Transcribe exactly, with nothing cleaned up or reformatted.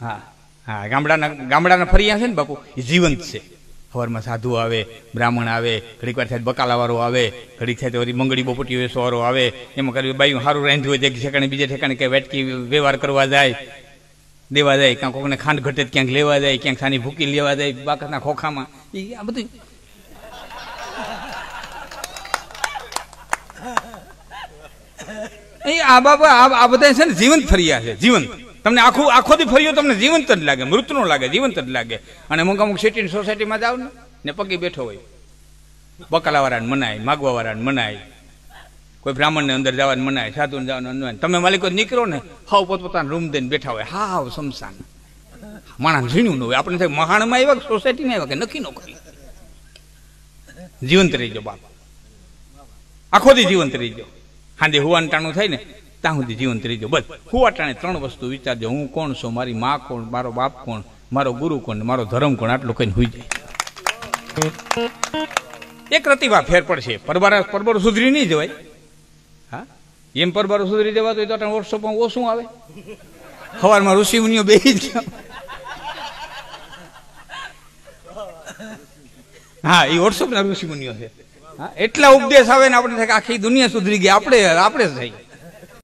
હા હા, ગામડાના ગામડાના ફરિયા છે ને બાપુ, એ જીવંત છે. સવારમાં સાધુ આવે, બ્રાહ્મણ આવે, ઘડીક વાર થાય બકાલાવાળો આવે, ઘડીક થાય તો વળી મંગળી બોપટી વેસવાળો આવે. એમાં કરી બાયું સારું રાંધ્યું હોય એક ઠેકાણે બીજે ઠેકાણે કંઈ વેટકી વ્યવહાર કરવા જાય, દેવા જાય, ક્યાંક કોઈને ખાંડ ઘટે ક્યાંક લેવા જાય, ક્યાંક સાની ભૂકી લેવા જાય બાકસના ખોખામાં. એ આ બધું આ બાબા આ બધા છે ને જીવંત ફરિયા છે, જીવંત. તમને આખું આખો દી ફર્યો તમને જીવંત જ લાગે, મૃત નો લાગે, જીવંત જ લાગે. અને અમુક અમુક સિટી સોસાયટીમાં જાવ ને ને પગે બેઠો હોય, બકાલાવાળાને મનાય, માગવાવાળાને મનાય, કોઈ બ્રાહ્મણને અંદર જવાને મનાય, સાધુને જવાનું મનાય. તમે માલિકો નીકળો ને હાવ પોતપોતાના રૂમ દઈને બેઠા હોય, હાવ સમસાન, માણસ ઝીણ્યું ન હોય. આપણે થાય મહાણમાં આવ્યા સોસાયટીમાં આવ્યા કે નક્કી ન કરી. જીવંત રહીજો બાપ, આખો દી જીવંત રહીજો. હાંજે હુવાનું ટાણું થાય ને ત્યાં સુધી જીવંત રહીજો. બસ હુવા ટાણે ત્રણ વસ્તુ વિચારજો, હું કોણ છું, મારી મા કોણ, મારો બાપ કોણ, મારો ગુરુ કોણ, મારો ધર્મ કોણ. આટલું કહીને હુઈ જાય. એક રતિભા ફેર પડશે. પરબાર પરબાર સુધરી નહીં જવાય. હા, એમ પરબાર સુધરી જવા તો વર્કશોપમાં ઓછું આવે. સવારમાં ઋષિ મુનિઓ બેસી જ ગયા. હા, એ વોટ્સઅપના ઋષિ મુનિઓ છે. હા, એટલા ઉપદેશ આવે ને આપણે આખી દુનિયા સુધરી ગઈ, આપણે આપણે જ થઈ.